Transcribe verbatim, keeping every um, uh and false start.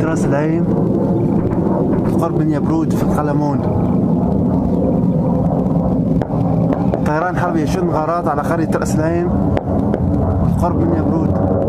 راس العين قرب من يبرود في القلمون. طيران حربي يشن غارات على قرية راس العين قرب من يبرود.